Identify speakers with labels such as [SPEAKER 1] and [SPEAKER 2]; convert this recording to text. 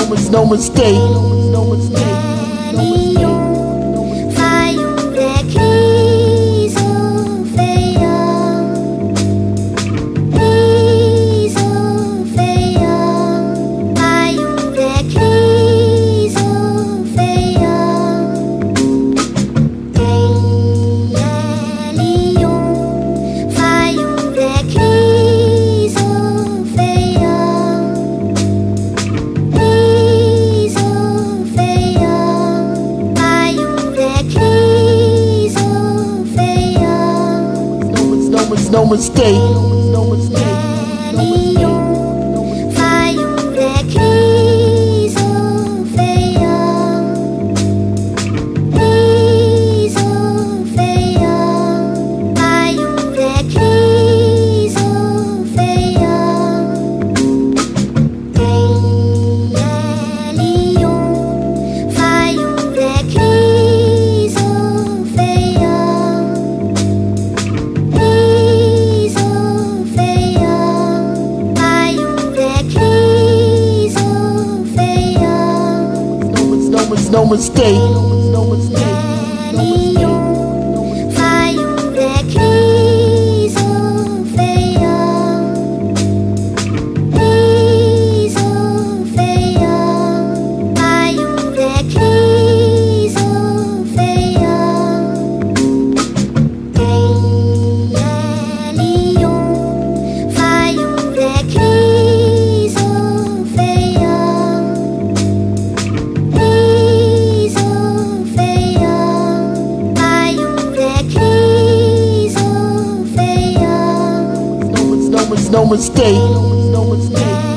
[SPEAKER 1] no mistake.
[SPEAKER 2] Lion, faiure crisofeia, crisofeia, faiure crisofeia. Quem é Lion, faiure crisofeia, crisofeia, faiure crisofeia.
[SPEAKER 1] No mistake.
[SPEAKER 2] Lion, faiure crisofeia, crisofeia, faiure crisofeia. Quem é Lion, faiure crisofeia, crisofeia, faiure crisofeia.
[SPEAKER 1] No mistake.
[SPEAKER 2] Lion, faiure crisofeia, crisofeia, faiure crisofeia. Quem é Lion, faiure crisofeia, crisofeia, faiure crisofeia.
[SPEAKER 1] No mistake.